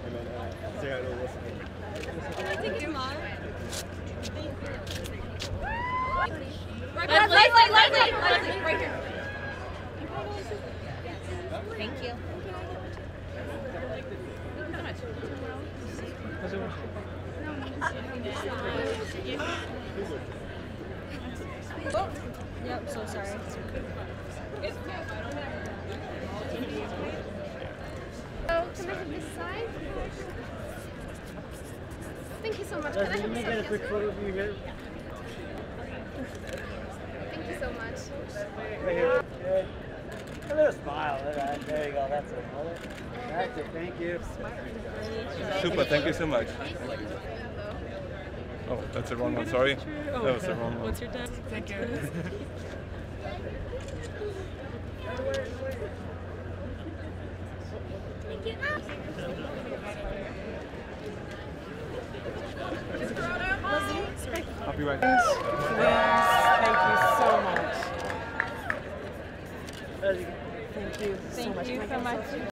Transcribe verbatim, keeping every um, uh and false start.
And then uh, say hi to Alyssa. Thank you, Mom. Leslie, Leslie, Leslie, Leslie, right here. Thank you. Oh, yep, so sorry. Oh, can I have this side? Thank you so much. Can I have Can you get a quick photo of you here? Thank you so much. Right here. Okay. A little smile. There you go. That's it. That's it. Thank you. Super, thank you so much. Oh, that's the wrong one, sorry. Oh, That was the wrong one. What's your dad? Thank you. I'll be right Please, thank you so much. Thank you so Thank much. you so much.